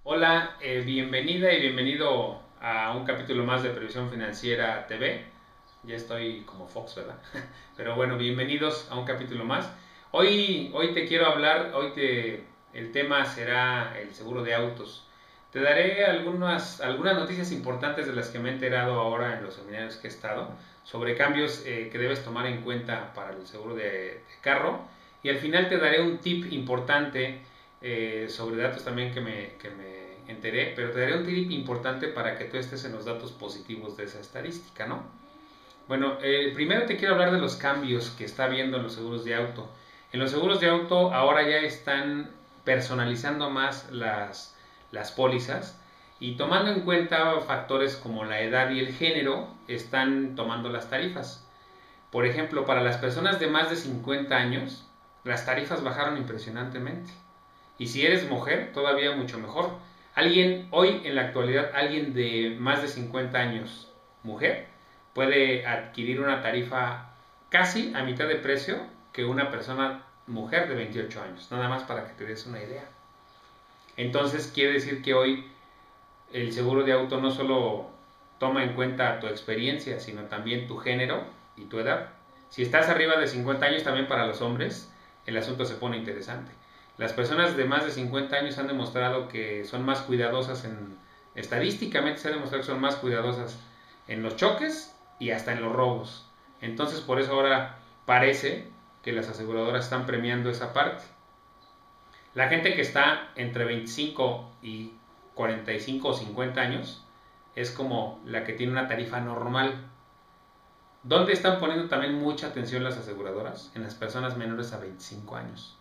Hola, bienvenida y bienvenido a un capítulo más de Previsión Financiera TV. Ya estoy como Fox, ¿verdad? Pero bueno, bienvenidos a un capítulo más. Hoy te quiero hablar, el tema será el seguro de autos. Te daré algunas noticias importantes de las que me he enterado ahora en los seminarios que he estado, sobre cambios que debes tomar en cuenta para el seguro de carro. Y al final te daré un tip importante sobre datos también que me enteré, pero te daré un tip importante para que tú estés en los datos positivos de esa estadística, ¿no? Bueno, primero te quiero hablar de los cambios que está habiendo en los seguros de auto. En los seguros de auto ahora ya están personalizando más las pólizas y tomando en cuenta factores como la edad y el género, están tomando las tarifas. Por ejemplo, para las personas de más de 50 años, las tarifas bajaron impresionantemente. Y si eres mujer, todavía mucho mejor. Hoy en la actualidad, alguien de más de 50 años, mujer, puede adquirir una tarifa casi a mitad de precio que una persona mujer de 28 años, nada más para que te des una idea. Entonces quiere decir que hoy el seguro de auto no solo toma en cuenta tu experiencia, sino también tu género y tu edad. Si estás arriba de 50 años, también para los hombres, el asunto se pone interesante. Las personas de más de 50 años han demostrado que son más cuidadosas estadísticamente se ha demostrado que son más cuidadosas en los choques y hasta en los robos. Entonces por eso ahora parece que las aseguradoras están premiando esa parte. La gente que está entre 25 y 45 o 50 años es como la que tiene una tarifa normal. ¿Dónde están poniendo también mucha atención las aseguradoras? En las personas menores a 25 años.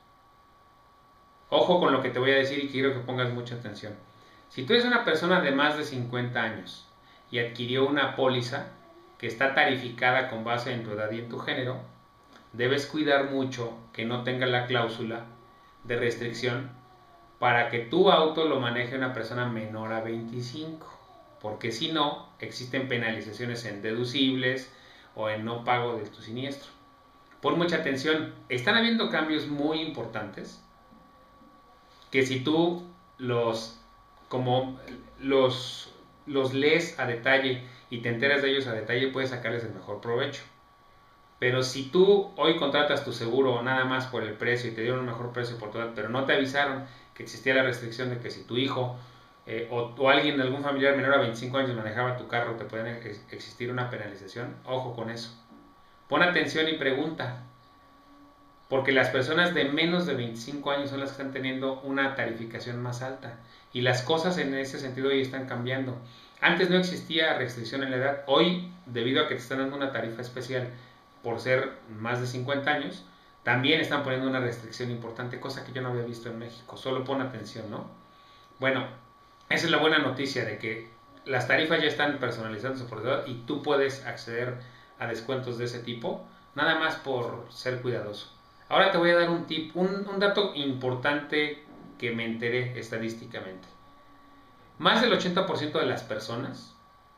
Ojo con lo que te voy a decir y quiero que pongas mucha atención. Si tú eres una persona de más de 50 años y adquirió una póliza que está tarificada con base en tu edad y en tu género, debes cuidar mucho que no tenga la cláusula de restricción para que tu auto lo maneje una persona menor a 25, porque si no, existen penalizaciones en deducibles o en no pago de tu siniestro. Pon mucha atención, están habiendo cambios muy importantes que si tú como los lees a detalle y te enteras de ellos a detalle, puedes sacarles el mejor provecho. Pero si tú hoy contratas tu seguro nada más por el precio y te dieron un mejor precio por tu edad, pero no te avisaron que existía la restricción de que si tu hijo o alguien, algún familiar menor a 25 años manejaba tu carro, te puede existir una penalización, ojo con eso. Pon atención y pregunta, porque las personas de menos de 25 años son las que están teniendo una tarificación más alta y las cosas en ese sentido hoy están cambiando. Antes no existía restricción en la edad, hoy debido a que te están dando una tarifa especial por ser más de 50 años, también están poniendo una restricción importante, cosa que yo no había visto en México. Solo pon atención, ¿no? Bueno, esa es la buena noticia de que las tarifas ya están personalizándose por edad y tú puedes acceder a descuentos de ese tipo, nada más por ser cuidadoso. Ahora te voy a dar un tip, un dato importante que me enteré estadísticamente. Más del 80% de las personas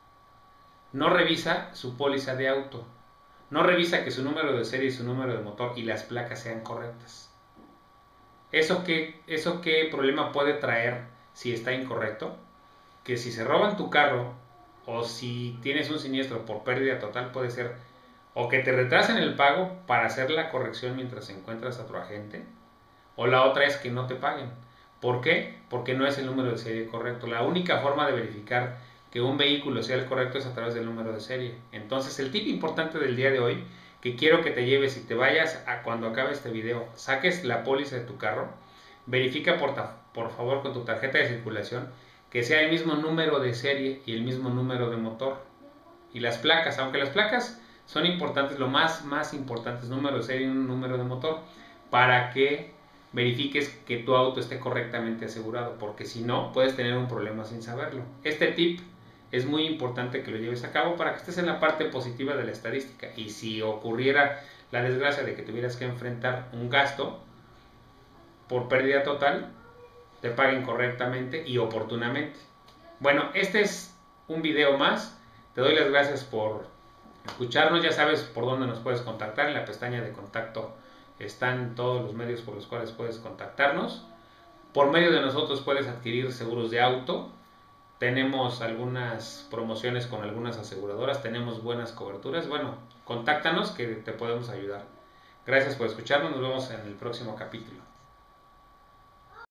no revisa su póliza de auto. No revisa que su número de serie y su número de motor y las placas sean correctas. ¿Eso qué problema puede traer si está incorrecto? Que si se roban tu carro o si tienes un siniestro por pérdida total, puede ser o que te retrasen el pago para hacer la corrección mientras encuentras a tu agente, o la otra es que no te paguen. ¿Por qué? Porque no es el número de serie correcto. La única forma de verificar que un vehículo sea el correcto es a través del número de serie. Entonces, el tip importante del día de hoy, que quiero que te lleves y te vayas a cuando acabe este video, saques la póliza de tu carro, verifica por favor con tu tarjeta de circulación que sea el mismo número de serie y el mismo número de motor. Y las placas, aunque las placas son importantes, lo más importante es número de serie y un número de motor, para que verifiques que tu auto esté correctamente asegurado, porque si no, puedes tener un problema sin saberlo. Este tip es muy importante que lo lleves a cabo para que estés en la parte positiva de la estadística. Y si ocurriera la desgracia de que tuvieras que enfrentar un gasto por pérdida total, te paguen correctamente y oportunamente. Bueno, este es un video más. Te doy las gracias por escucharnos. Ya sabes por dónde nos puedes contactar. En la pestaña de contacto están todos los medios por los cuales puedes contactarnos. Por medio de nosotros puedes adquirir seguros de auto. Tenemos algunas promociones con algunas aseguradoras, tenemos buenas coberturas. Bueno, contáctanos que te podemos ayudar. Gracias por escucharnos, nos vemos en el próximo capítulo.